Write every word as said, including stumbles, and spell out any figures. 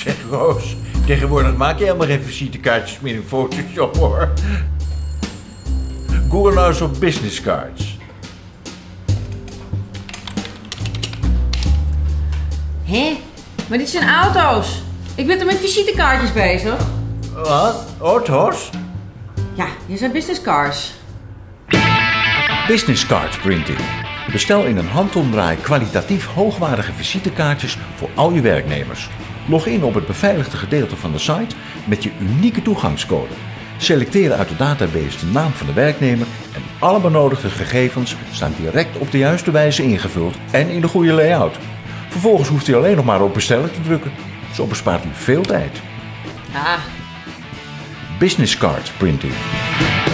Zeg Roos, tegenwoordig maak je helemaal geen visitekaartjes meer in Photoshop hoor. Google nou eens op business cards. Hé? Maar dit zijn auto's. Ik ben toch met visitekaartjes bezig? Wat? Auto's? Ja, hier zijn business cards. Business card printing. Bestel in een handomdraai kwalitatief hoogwaardige visitekaartjes voor al je werknemers. Log in op het beveiligde gedeelte van de site met je unieke toegangscode. Selecteer uit de database de naam van de werknemer en alle benodigde gegevens staan direct op de juiste wijze ingevuld en in de goede layout. Vervolgens hoeft u alleen nog maar op bestellen te drukken. Zo bespaart u veel tijd. Ah. Business card printing.